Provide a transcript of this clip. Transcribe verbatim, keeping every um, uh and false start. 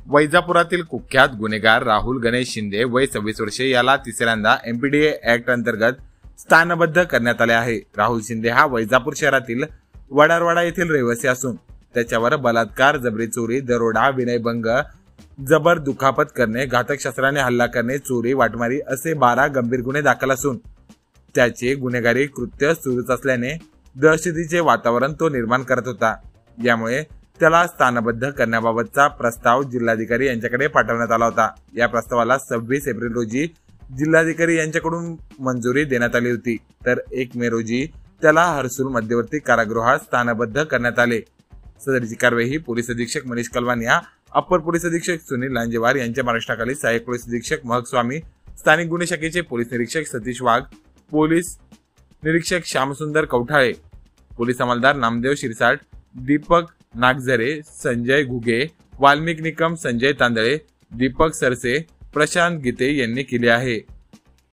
वैजापुरातील कुख्यात गुन्हेगार राहुल गणेश शिंदे वय सव्वीस वर्षे याला तिसऱ्यांदा एमपीडीए ऍक्ट अंतर्गत स्थानबद्ध करण्यात आले आहे। राहुल शिंदे हा वैजापूर शहरातील वडारवाडा येथील रहिवासी असून त्याच्यावर बलात्कार, जबरी चोरी, दरोडा, विनयभंग, जबर दुखापत करणे, घातक शस्त्राने हल्ला करणे, चोरी, वाटमारी असे बारा गंभीर गुन्हे दाखल असून त्याचे गुन्हेगारी कृत्य सुरूच असल्याने दहशतीचे वातावरण तो निर्माण करत होता। यामुळे त्याला स्थानबद्ध करण्याबाबतचा प्रस्ताव जिल्हाधिकारी यांच्याकडे पाठवण्यात आला होता। या प्रस्तावाला सव्वीस एप्रिल रोजी जिल्हाधिकारी यांच्याकडून मंजुरी देण्यात आली होती, तर एक मे रोजी त्याला हर्सुल मध्यवर्ती कारागृहात स्थानबद्ध करण्यात आले। सदरची कारवाई ही पोलीस अधीक्षक मनीष कलवान या, अप्पर पोलीस अधीक्षक सुनील लांजेवार यांच्या मार्गदर्शनाखाली सहाय्यक पोलीस अधीक्षक महक स्वामी, स्थानिक गुन्हे शाखेचे पोलीस निरीक्षक सतीश वाघ, पोलीस निरीक्षक श्यामसुंदर कौठाळे, पोलीस अंमलदार नामदेव शिरसाट, दीपक नागझरे, संजय घुगे, वाल्मिक निकम, संजय तांदळे, दीपक सरसे, प्रशांत गीते यांनी केले आहे।